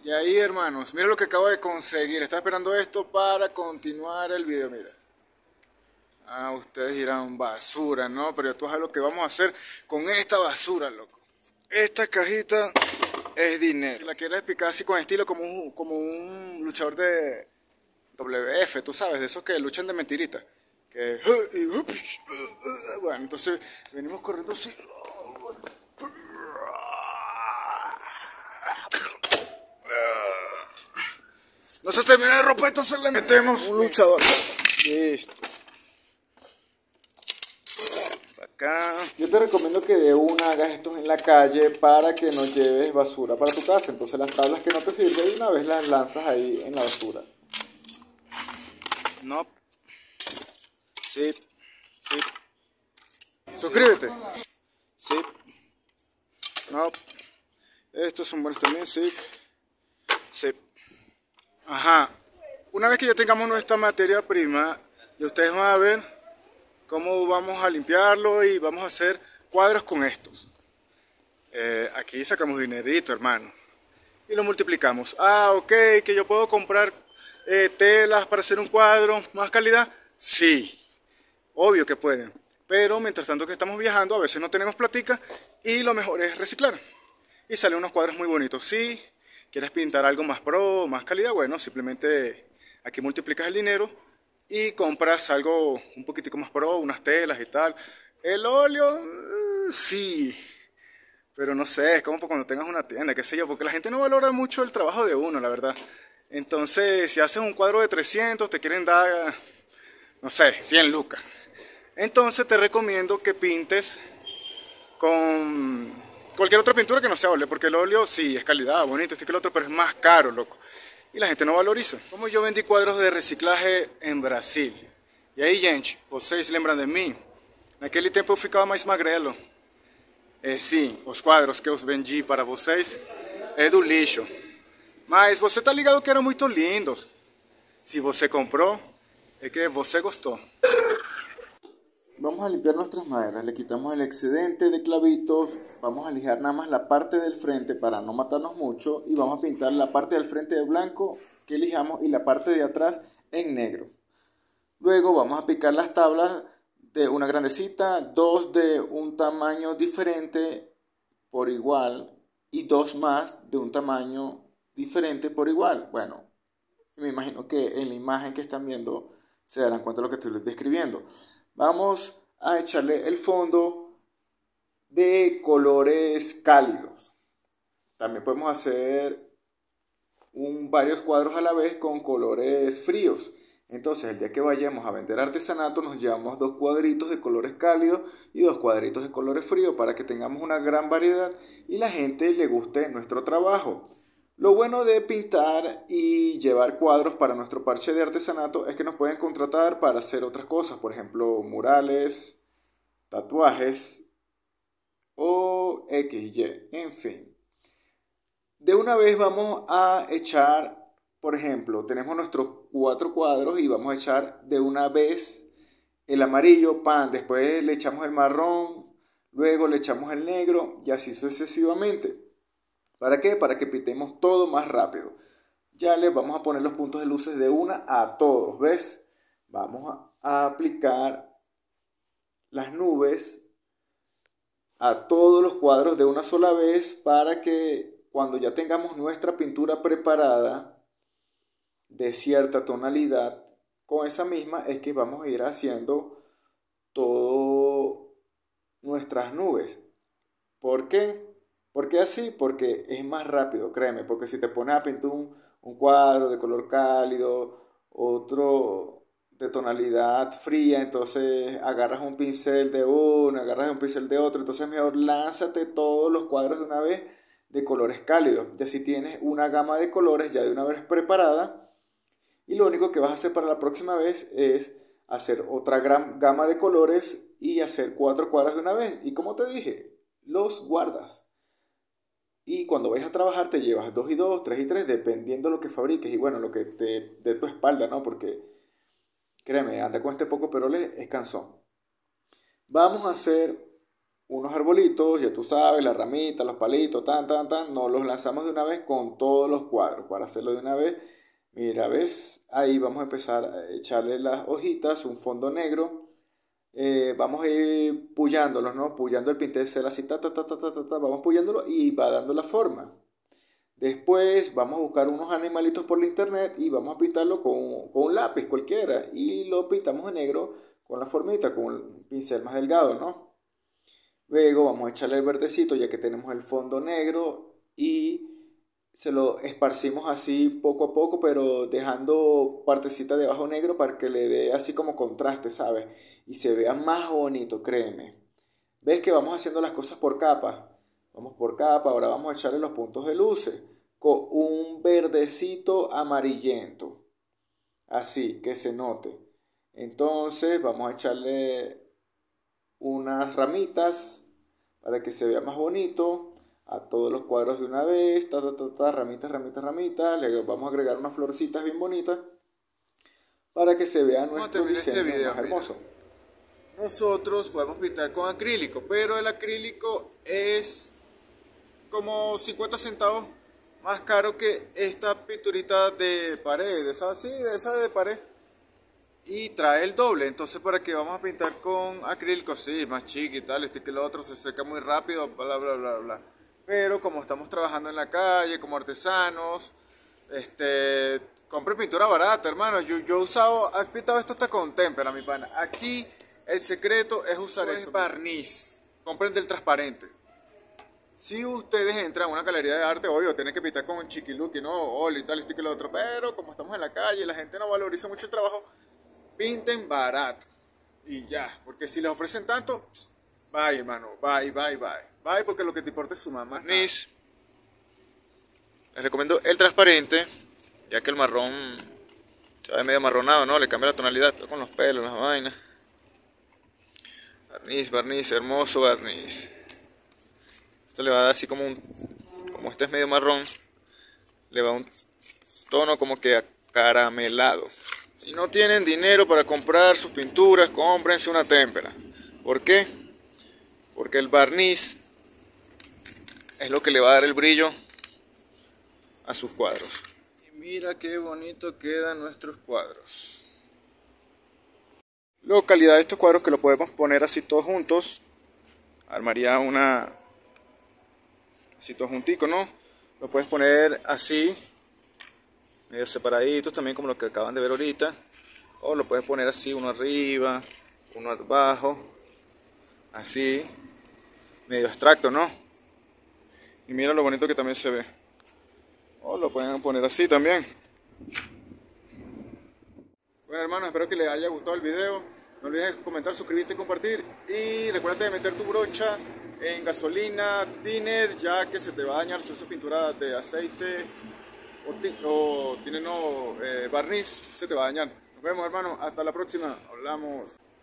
Y ahí, hermanos, mira lo que acabo de conseguir. Estaba esperando esto para continuar el video, mira. Ah, ustedes dirán basura, ¿no? Pero tú sabes lo que vamos a hacer con esta basura, loco. Esta cajita es dinero. Si la quieres explicar así con estilo como un luchador de WF, tú sabes, de esos que luchan de mentirita. Que... Bueno, entonces venimos corriendo así. No se termina de romper, entonces le metemos un luchador. Listo. Acá. Yo te recomiendo que de una hagas estos en la calle para que no lleves basura para tu casa. Entonces las tablas que no te sirven, de una vez las lanzas ahí en la basura. No. Sí. Sí. Suscríbete. Sí. No. Estos son buenos también, sí. Sí. Ajá. Una vez que ya tengamos nuestra materia prima, y ustedes van a ver cómo vamos a limpiarlo y vamos a hacer cuadros con estos. Aquí sacamos dinerito, hermano. Y lo multiplicamos. Ah, ok, que yo puedo comprar telas para hacer un cuadro más calidad. Sí, obvio que pueden. Pero mientras tanto que estamos viajando, a veces no tenemos platica y lo mejor es reciclar. Y salen unos cuadros muy bonitos. Si quieres pintar algo más pro, más calidad, bueno, simplemente aquí multiplicas el dinero y compras algo un poquitico más pro, unas telas y tal. El óleo, sí, pero no sé, es como cuando tengas una tienda, qué sé yo, porque la gente no valora mucho el trabajo de uno, la verdad. Entonces, si haces un cuadro de 300, te quieren dar, no sé, 100 lucas. Entonces te recomiendo que pintes con cualquier otra pintura que no sea óleo, porque el óleo sí es calidad, bonito, este que el otro, pero es más caro, loco. E la gente não valoriza. Como eu vendi quadros de reciclagem em Brasil. E aí, gente, vocês lembram de mim? Naquele tempo eu ficava mais magrelo. Sim, os quadros que eu vendi para vocês é do lixo. Mas você tá ligado que eram muito lindos. Se você comprou, é que você gostou. Vamos a limpiar nuestras maderas, le quitamos el excedente de clavitos, vamos a lijar nada más la parte del frente para no matarnos mucho y vamos a pintar la parte del frente de blanco que lijamos y la parte de atrás en negro. Luego vamos a picar las tablas de una grandecita, dos de un tamaño diferente por igual y dos más de un tamaño diferente por igual. Bueno, me imagino que en la imagen que están viendo se darán cuenta de lo que estoy describiendo. Vamos a echarle el fondo de colores cálidos. También podemos hacer varios cuadros a la vez con colores fríos. Entonces, el día que vayamos a vender artesanato, nos llevamos 2 cuadritos de colores cálidos y 2 cuadritos de colores fríos para que tengamos una gran variedad y la gente le guste nuestro trabajo. Lo bueno de pintar y llevar cuadros para nuestro parche de artesanato es que nos pueden contratar para hacer otras cosas, por ejemplo, murales, tatuajes o XY, en fin. De una vez vamos a echar, por ejemplo, tenemos nuestros 4 cuadros y vamos a echar de una vez el amarillo, pan, después le echamos el marrón, luego le echamos el negro y así sucesivamente. ¿Para qué? Para que pintemos todo más rápido. Ya les vamos a poner los puntos de luces de una a todos, ¿ves? Vamos a aplicar las nubes a todos los cuadros de una sola vez para que cuando ya tengamos nuestra pintura preparada de cierta tonalidad, con esa misma es que vamos a ir haciendo todas nuestras nubes. ¿Por qué? ¿Por qué así? Porque es más rápido, créeme, porque si te pones a pintar un cuadro de color cálido, otro de tonalidad fría, entonces agarras un pincel de uno, agarras un pincel de otro, entonces mejor lánzate todos los cuadros de una vez de colores cálidos. Y así tienes una gama de colores ya de una vez preparada y lo único que vas a hacer para la próxima vez es hacer otra gran gama de colores y hacer 4 cuadros de una vez. Y como te dije, los guardas. Y cuando vayas a trabajar te llevas 2 y 2, 3 y 3, dependiendo de lo que fabriques y bueno, lo que te dé tu espalda, ¿no? Porque, créeme, anda con este poco pero es cansón. Vamos a hacer unos arbolitos, ya tú sabes, las ramitas, los palitos, nos los lanzamos de una vez con todos los cuadros. Para hacerlo de una vez, mira, ves, ahí vamos a empezar a echarle las hojitas, un fondo negro. Vamos a ir puyándolos, ¿no? Puyando el pincel así, vamos puyándolo y va dando la forma. Después vamos a buscar unos animalitos por la internet y vamos a pintarlo con un lápiz cualquiera. Y lo pintamos de negro con la formita, con un pincel más delgado, ¿no? Luego vamos a echarle el verdecito ya que tenemos el fondo negro y se lo esparcimos así poco a poco, pero dejando partecita de abajo negro para que le dé así como contraste, ¿sabes? Y se vea más bonito, créeme. ¿Ves que vamos haciendo las cosas por capa? Vamos por capa, ahora vamos a echarle los puntos de luces con un verdecito amarillento, así que se note. Entonces vamos a echarle unas ramitas para que se vea más bonito a todos los cuadros de una vez, ramitas, le vamos a agregar unas florcitas bien bonitas para que se vea nuestro diseño más hermoso. Nosotros podemos pintar con acrílico, pero el acrílico es como 50 centavos más caro que esta pinturita de pared, de esa de pared. Y trae el doble, entonces para que vamos a pintar con acrílico, sí, más chico y tal, este que lo otro se seca muy rápido, bla bla bla bla. Pero como estamos trabajando en la calle, como artesanos, compre pintura barata, hermano. Yo he usado, has pintado esto hasta con témpera, mi pana. Aquí el secreto es usar esto, barniz. Compren del transparente. Si ustedes entran a una galería de arte, obvio, tienen que pintar con chiquiluki, ¿no? Oli y tal, este que lo otro. Pero como estamos en la calle y la gente no valoriza mucho el trabajo, pinten barato y ya, porque si les ofrecen tanto, bye hermano, bye, porque lo que te importa es su mamá. Les recomiendo el transparente, ya que el marrón se ve medio marronado, ¿no? Le cambia la tonalidad con los pelos, las vainas. Barniz, hermoso barniz. Esto le va a dar así como este es medio marrón, le va a un tono como que acaramelado. Si no tienen dinero para comprar sus pinturas, cómprense una témpera. ¿Por qué? Porque el barniz es lo que le va a dar el brillo a sus cuadros. Y mira qué bonito quedan nuestros cuadros. La calidad de estos cuadros que lo podemos poner así todos juntos. Armaría así todos junticos, ¿no? Lo puedes poner así, medio separaditos también como lo que acaban de ver ahorita, o lo puedes poner así, uno arriba, uno abajo, así, medio abstracto, ¿no? Y mira lo bonito que también se ve. O lo pueden poner así también. Bueno hermanos, espero que les haya gustado el video. No olvides comentar, suscribirte y compartir. Y recuerda de meter tu brocha en gasolina, thinner, ya que se te va a dañar si usas pintura de aceite o tiene barniz, se te va a dañar. Nos vemos hermano, hasta la próxima, hablamos.